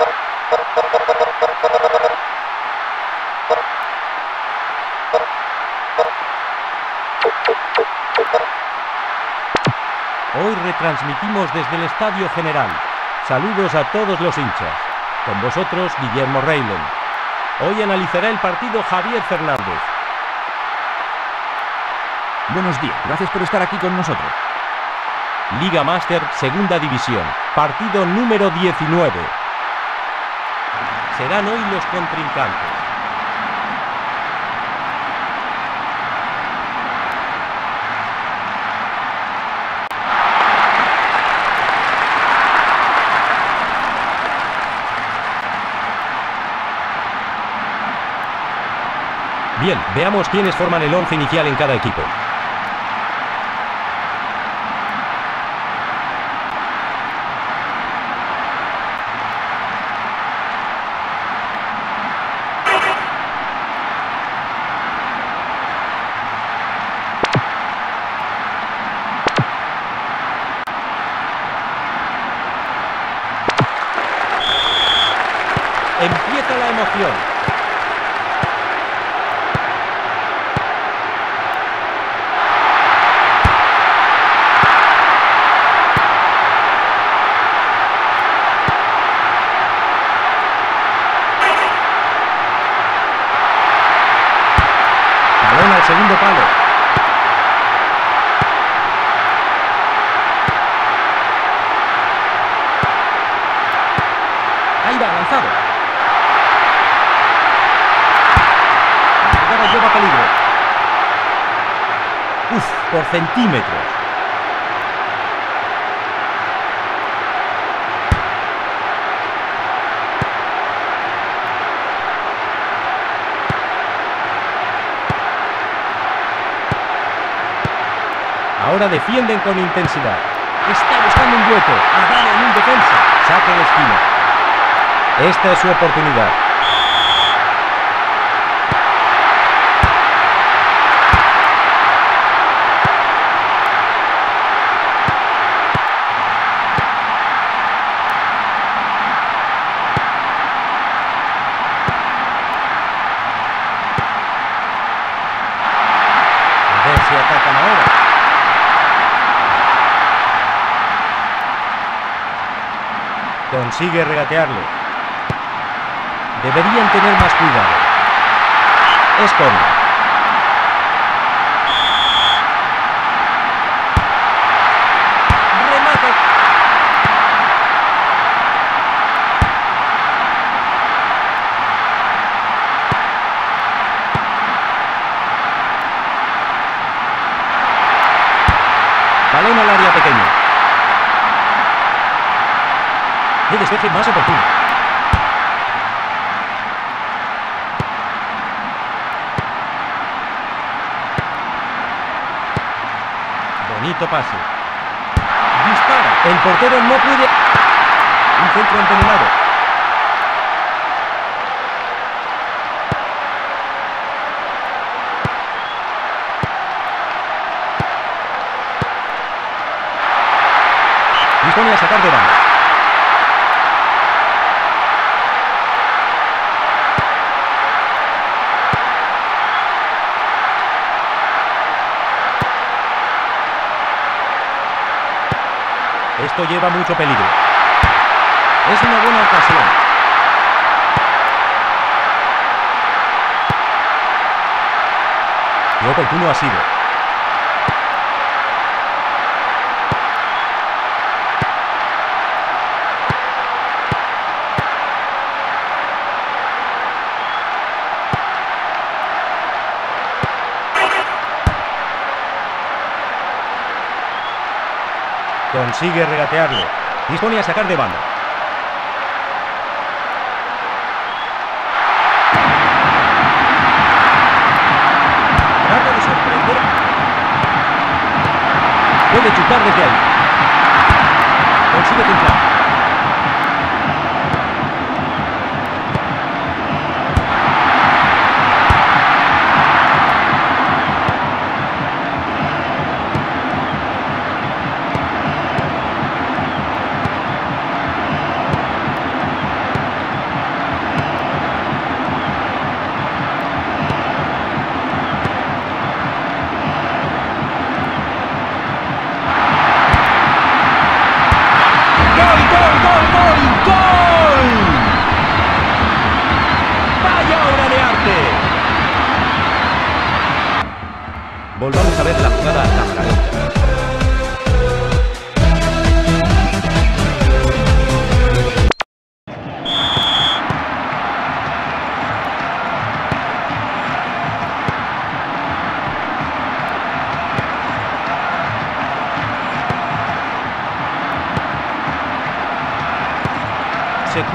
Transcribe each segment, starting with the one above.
Hoy retransmitimos desde el Estadio General. Saludos a todos los hinchas. Con vosotros, Guillermo Reylen. Hoy analizará el partido Javier Fernández. Buenos días, gracias por estar aquí con nosotros. Liga Master, Segunda División. Partido número 19. Serán hoy los contrincantes. Bien, veamos quiénes forman el 11 inicial en cada equipo. Empieza la emoción. Balón al segundo palo. Ahí va, lanzado. La jugada lleva peligro. Por centímetros. Ahora defienden con intensidad. Está buscando un hueco. Ha dado en un defensa. Saque de esquina. Esta es su oportunidad. A ver si atacan ahora. Consigue regatearlo. Deberían tener más cuidado. Es córner. Remate. Balón al área pequeña. De despeje más oportuno. Bonito pase. Dispara. El portero no puede. Un centro envenenado. Dispone a sacar de banda. Esto lleva mucho peligro. Es una buena ocasión. Qué oportuno ha sido. Consigue regatearlo. Dispone a sacar de banda. Trata de sorprender. Puede chutar desde ahí. Consigue centrar.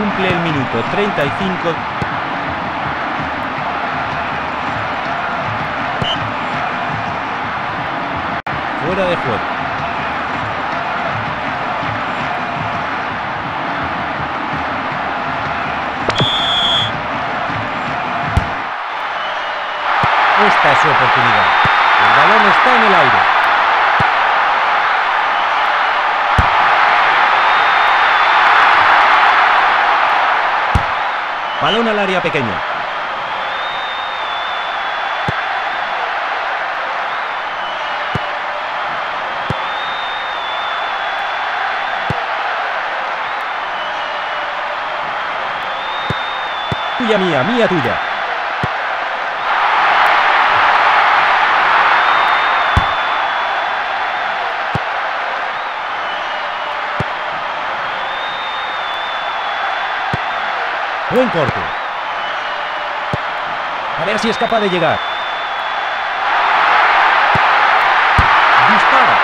cumple el minuto 35. Fuera de juego. Esta es su oportunidad. El balón está en el aire. Balón al área pequeña. Tuya mía, mía tuya. Buen corte. A ver si es capaz de llegar. Dispara.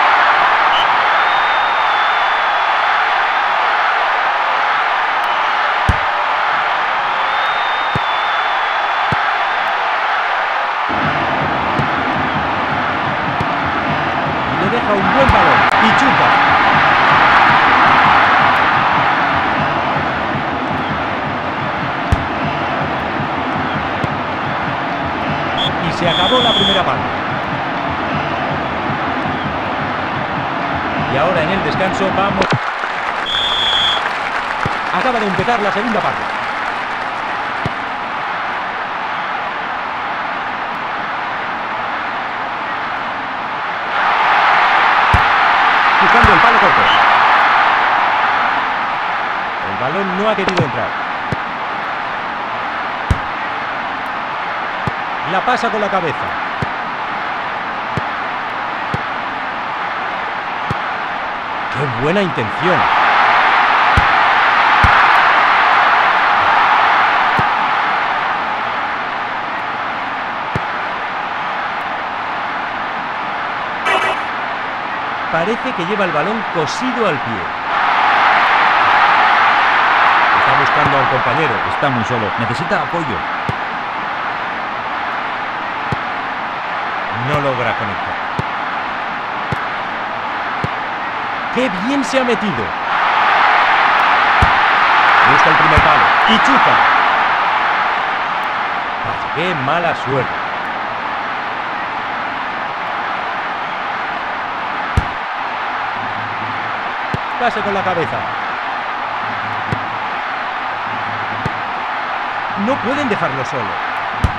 Y le deja un buen balón. Y chuta. Se acabó la primera parte. Y ahora en el descanso vamos. Acaba de empezar la segunda parte. Buscando el palo corto. El balón no ha querido entrar. La pasa con la cabeza. ¡Qué buena intención! Parece que lleva el balón cosido al pie. Está buscando a un compañero. Está muy solo. Necesita apoyo. No logra conectar. ¡Qué bien se ha metido! Busca el primer palo y chuta. Vaya, ¡qué mala suerte! Pase con la cabeza. No pueden dejarlo solo.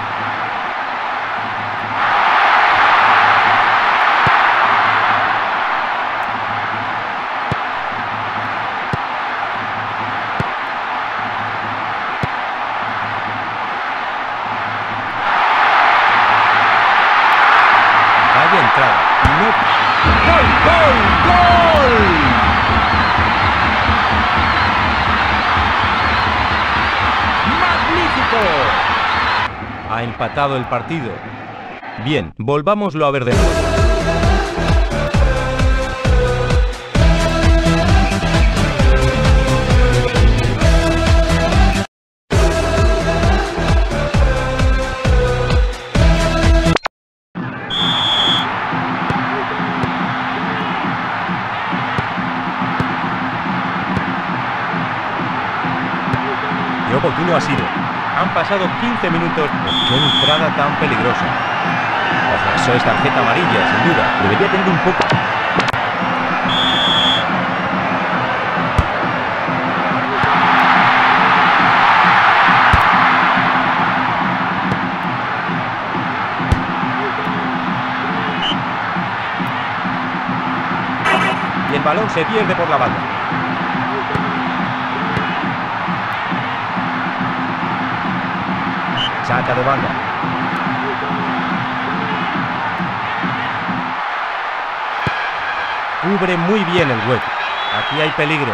Entrada. No. ¡Gol! ¡Gol! ¡Gol! ¡Magnífico! Ha empatado el partido. Bien, volvámoslo a ver de nuevo. Qué oportuno ha sido. Han pasado 15 minutos. ¡Qué entrada tan peligrosa! Ojo, eso es tarjeta amarilla, sin duda. Debería tener un poco. Y el balón se pierde por la banda. Saca de banda. Cubre muy bien el hueco. Aquí hay peligro.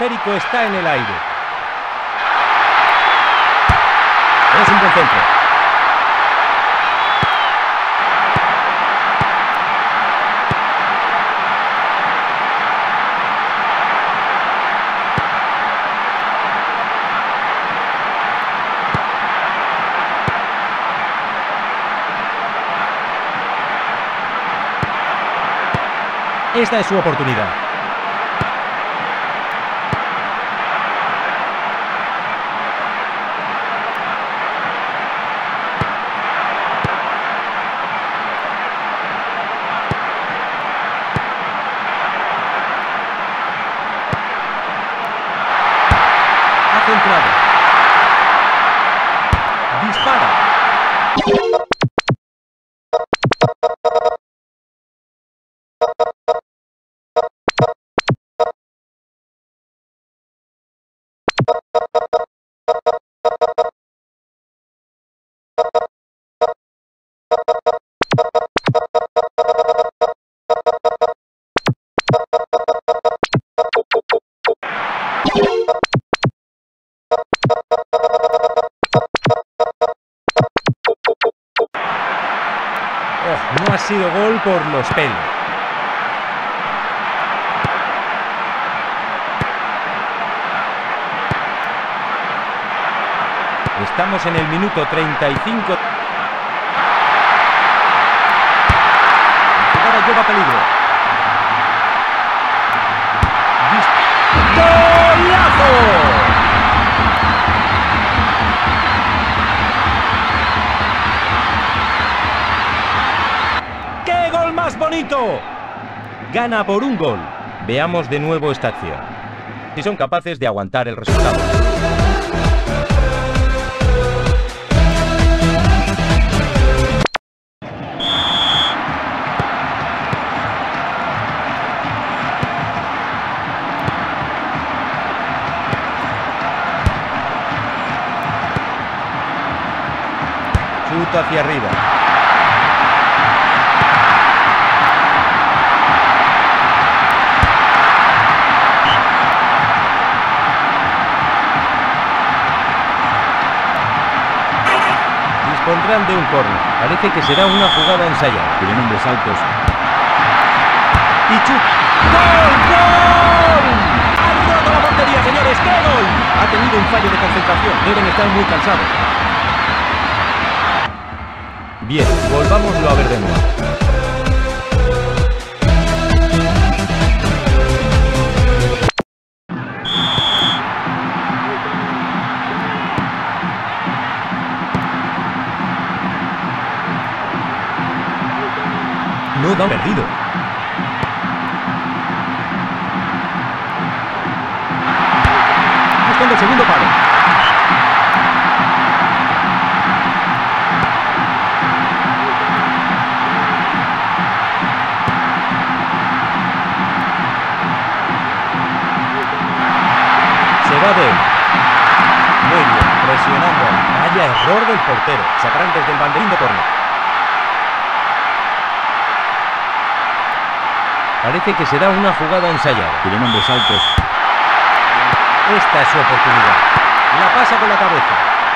esférico está en el aire. Es un buen centro. Esta es su oportunidad. Ha centrado. Dispara. No ha sido gol por los pelos. Estamos en el minuto 35. La jugada lleva peligro. ¡Golazo! ¡Más bonito! Gana por un gol. Veamos de nuevo esta acción. Si son capaces de aguantar el resultado. Chuta hacia arriba. Dispondrán de un córner. Parece que será una jugada ensayada. Tienen hombres altos. Y chut. ¡Gol! ¡Gol! ¡Ha roto la portería, señores! ¡Qué gol! Ha tenido un fallo de concentración. Deben estar muy cansados. Bien, volvámoslo a ver de nuevo. No da perdido. Buscando el segundo palo. Se va de él. Muy bien, presionando. Vaya error del portero. Sacarán desde el banderín de córner. Parece que será una jugada ensayada. Tienen hombres altos. Esta es su oportunidad. La pasa con la cabeza.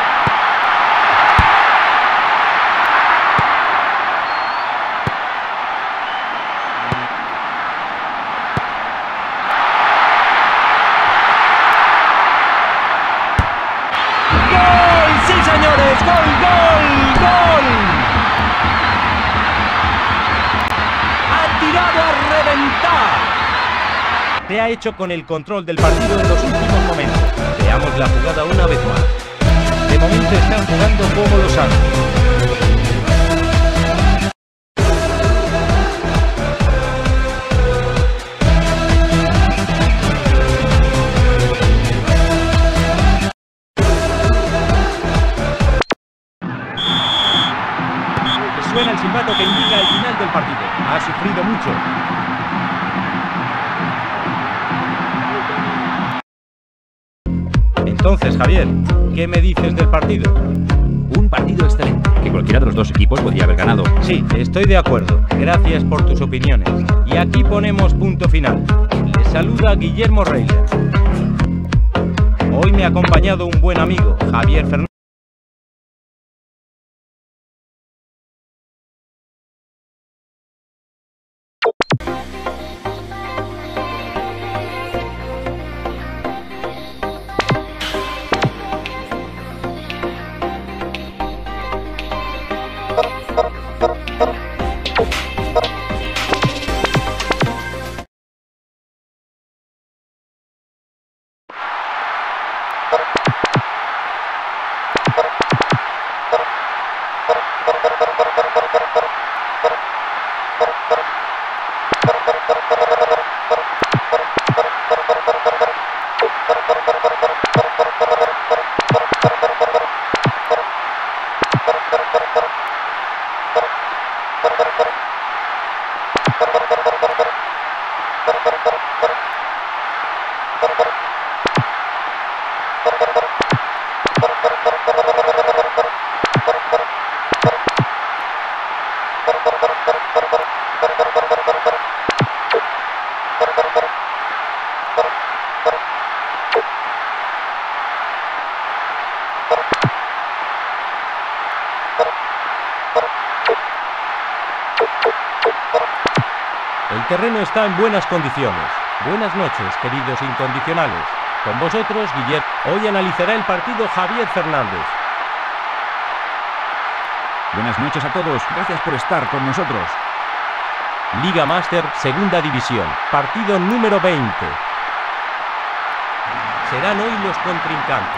¡Gol! ¡Sí, señores! ¡Gol, gol, gol! ¡Ha tirado a reventar! Se ha hecho con el control del partido en los últimos momentos. Veamos la jugada una vez más. De momento están jugando como los santos. Suena el silbato que indica el final del partido. Ha sufrido mucho. Entonces, Javier, ¿qué me dices del partido? Un partido excelente, que cualquiera de los dos equipos podría haber ganado. Sí, estoy de acuerdo. Gracias por tus opiniones. Y aquí ponemos punto final. Les saluda Guillermo Reilland. Hoy me ha acompañado un buen amigo, Javier Fernández. El terreno está en buenas condiciones. Buenas noches, queridos incondicionales. Con vosotros, Guillermo. Hoy analizará el partido Javier Fernández. Buenas noches a todos. Gracias por estar con nosotros. Liga Master, Segunda División. Partido número 20. Serán hoy los contrincantes.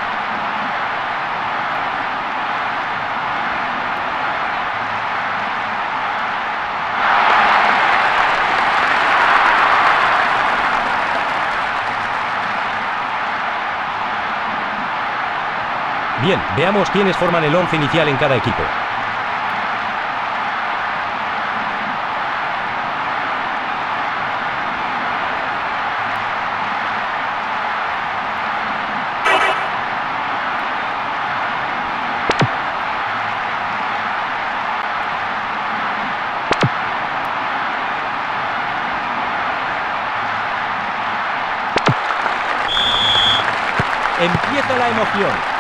Bien, veamos quiénes forman el 11 inicial en cada equipo. Empieza la emoción.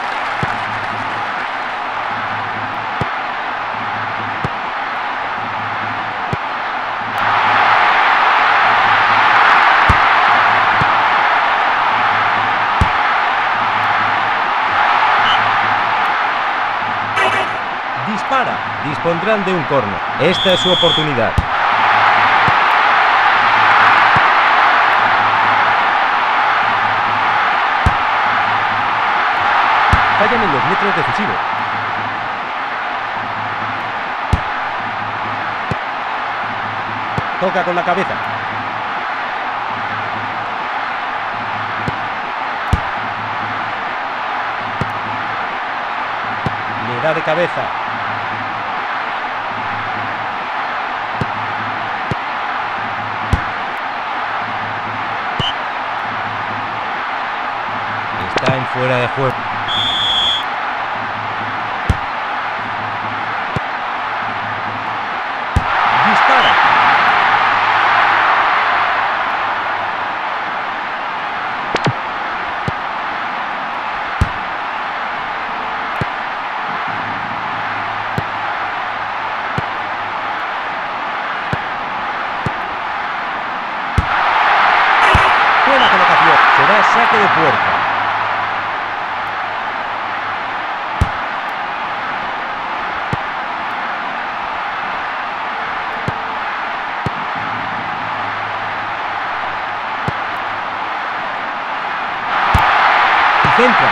Dispara. Dispondrán de un córner. Esta es su oportunidad. Fallan en los metros decisivos. Toca con la cabeza. Le da de cabeza. Está en fuera de juego. Dispara. Buena colocación. Será saque de puerta. Centra.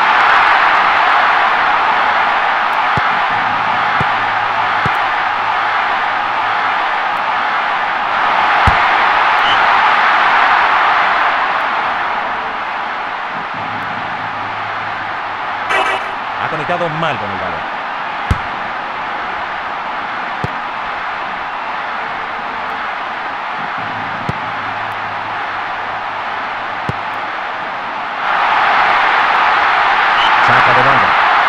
Ha conectado mal con el balón. Saca de banda.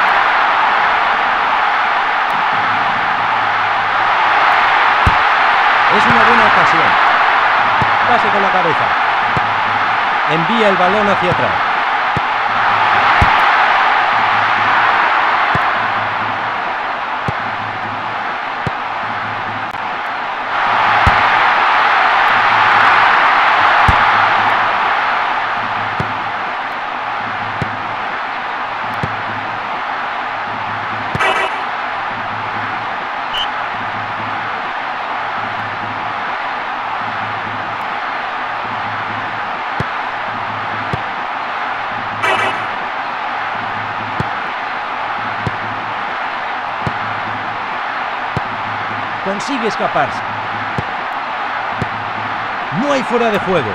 Es una buena ocasión. Pase con la cabeza. Envía el balón hacia atrás. Consigue escaparse. No hay fuera de juego.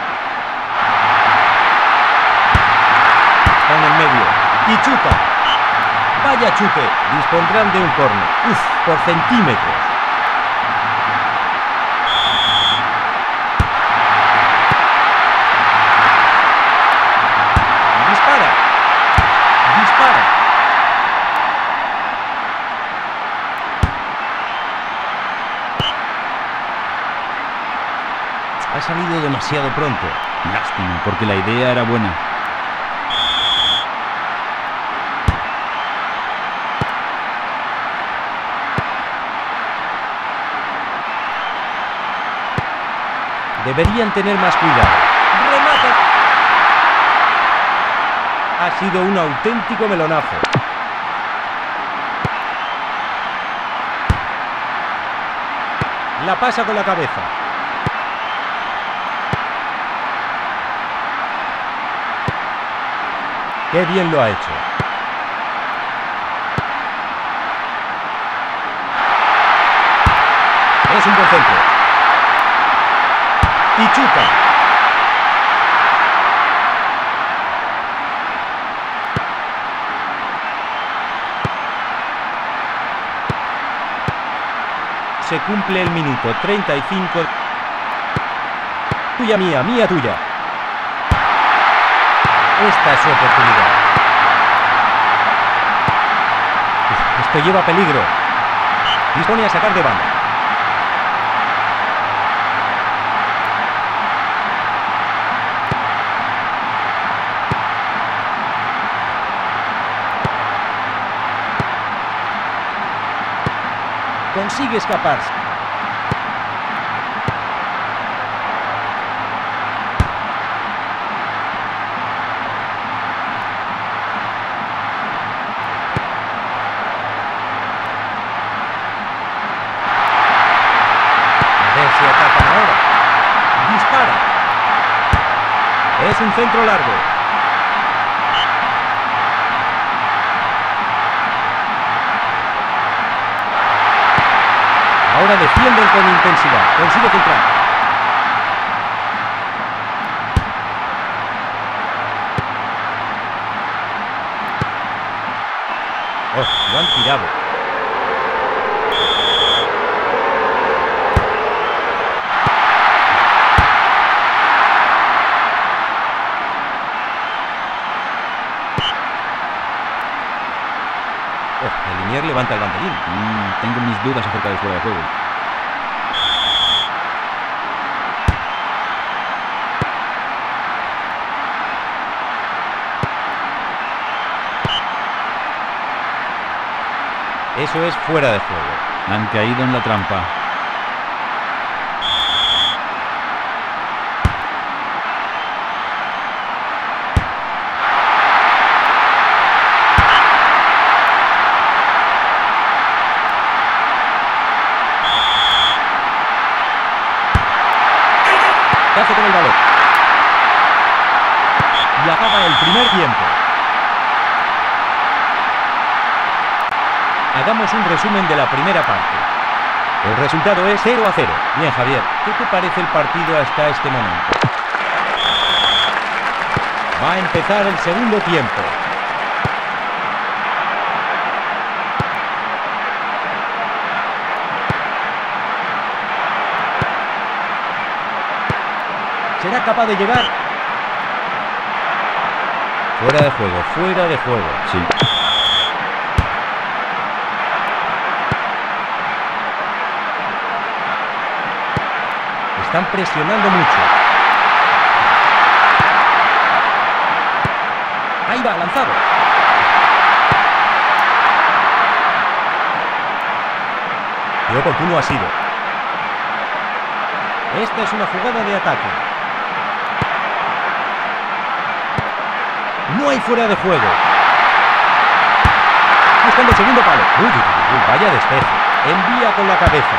Pone en medio. Y chuta. Vaya chute. Dispondrán de un córner. Uf, por centímetros. Dispara. Dispara. Ha salido demasiado pronto. Lástima, porque la idea era buena. Deberían tener más cuidado. ¡Remata! Ha sido un auténtico melonazo. La pasa con la cabeza. ¡Qué bien lo ha hecho! Es un buen centro. Y chuta. Se cumple el minuto 35. Tuya mía, mía tuya. Esta es su oportunidad. Esto lleva peligro. Dispone a sacar de banda. Consigue escaparse. Se atacan ahora. Dispara. Es un centro largo. Ahora defienden con intensidad. Consigue filtrar. Oh, lo han tirado. El Linier levanta el banderín. Tengo mis dudas acerca del fuera de juego. Eso es fuera de juego. Han caído en la trampa. ¿Qué hace con el balón? Y acaba el primer tiempo. Hagamos un resumen de la primera parte. El resultado es 0-0. Bien, Javier, ¿qué te parece el partido hasta este momento? Va a empezar el segundo tiempo. ¿Será capaz de llegar? Fuera de juego, fuera de juego. Sí. Están presionando mucho. Ahí va, lanzado. Qué oportuno ha sido. Esta es una jugada de ataque. No hay fuera de juego. Buscando el segundo palo. Uy, vaya despeje. Envía con la cabeza.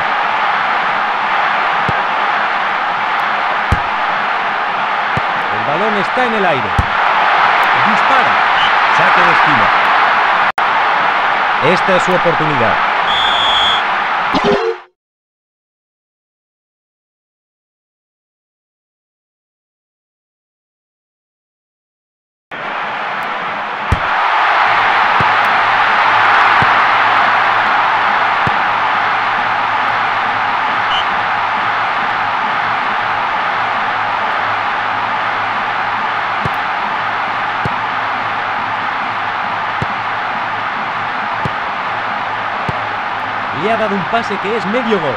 El balón está en el aire. Dispara. Saque de esquina. Esta es su oportunidad. Le ha dado un pase que es medio gol.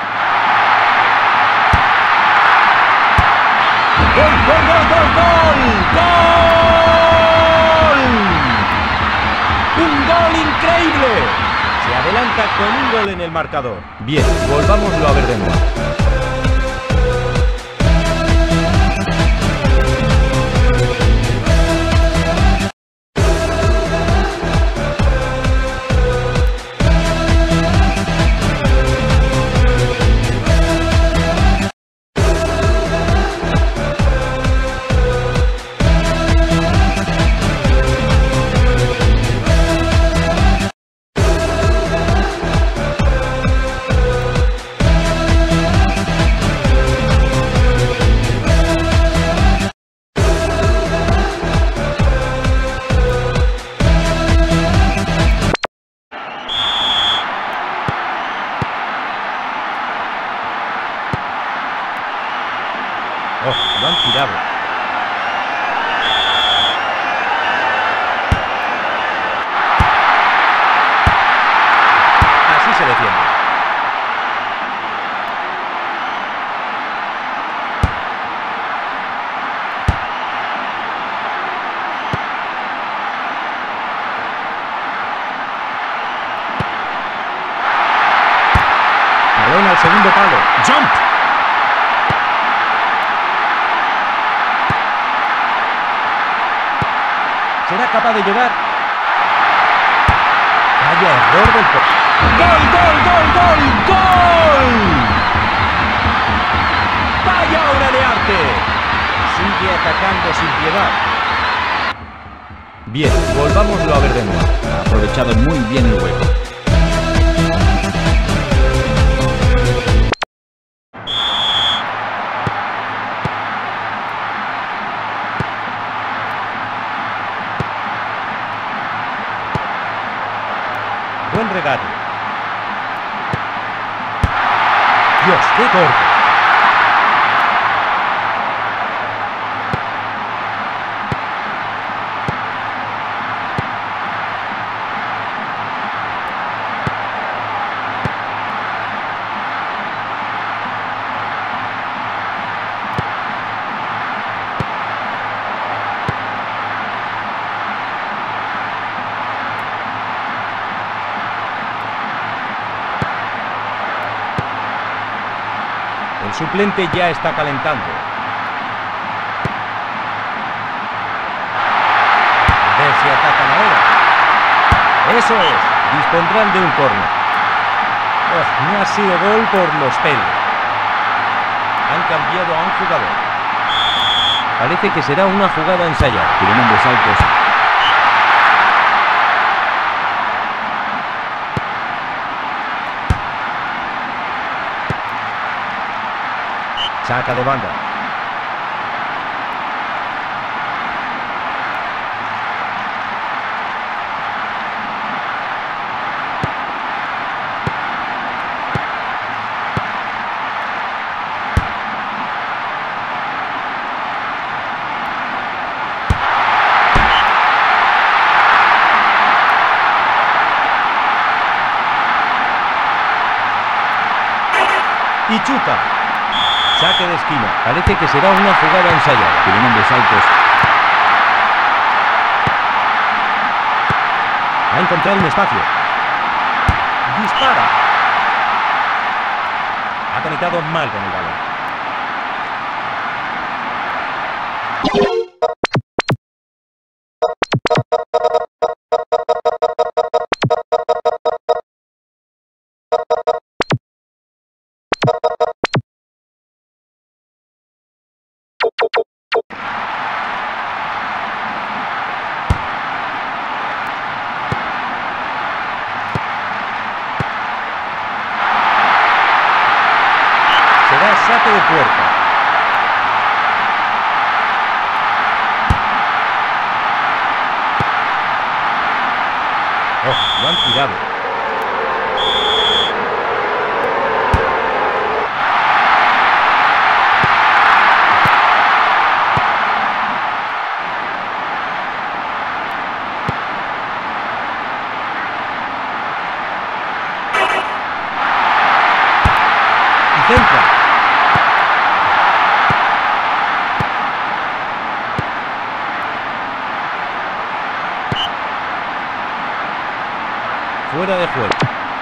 ¡Gol, gol, gol, gol, gol! ¡Gol! ¡Un gol increíble! Se adelanta con un gol en el marcador. Bien, volvámoslo a ver de nuevo. Oh, lo han tirado. Así se defiende. Balón al segundo palo. ¡Jump! ¿Será capaz de llegar? Vaya error del portero. ¡Gol, gol, gol, gol, gol! ¡Vaya obra de arte! Sigue atacando sin piedad. Bien, volvámoslo a ver de nuevo. Ha aprovechado muy bien el hueco. Buen regate. Dios, qué corto. El suplente ya está calentando. A ver si atacan ahora. Eso es. Dispondrán de un córner. Oh, no ha sido gol por los pelos. Han cambiado a un jugador. Parece que será una jugada ensayada. Tiene nombres altos. Saca de banda. Y chuta. Saque de esquina. Parece que será una jugada ensayada. Tiene nombres altos. Ha encontrado un espacio. Dispara. Ha conectado mal con el balón. Será saque de puerta. Oh, lo han tirado. fuera de juego.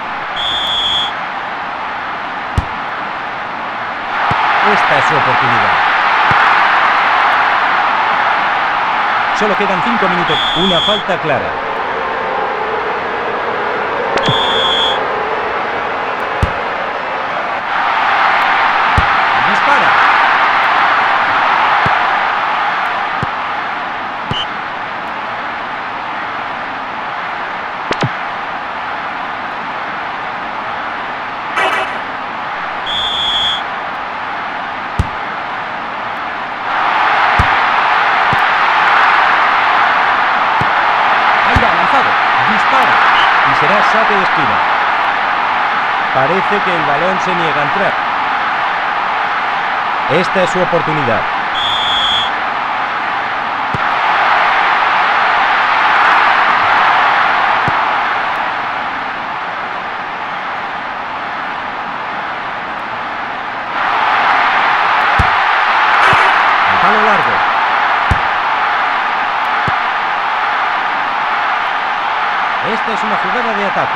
Esta es su oportunidad. Solo quedan 5 minutos. Una falta clara. Dispara. Dispara y será saque de esquina. Parece que el balón se niega a entrar. Esta es su oportunidad. El palo largo. Esta es una jugada de ataque.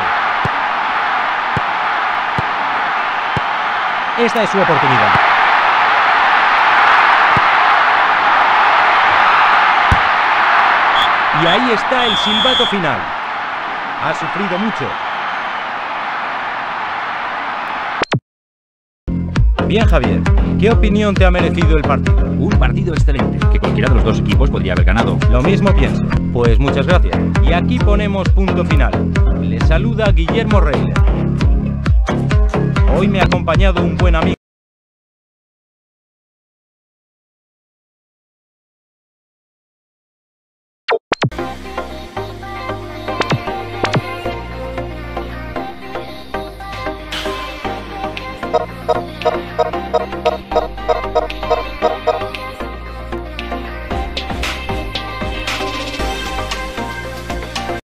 Esta es su oportunidad. Y ahí está el silbato final. Ha sufrido mucho. Bien, Javier. ¿Qué opinión te ha merecido el partido? Un partido excelente, que cualquiera de los dos equipos podría haber ganado. Lo mismo pienso. Pues muchas gracias. Y aquí ponemos punto final. Les saluda Guillermo Reyler. Hoy me ha acompañado un buen amigo.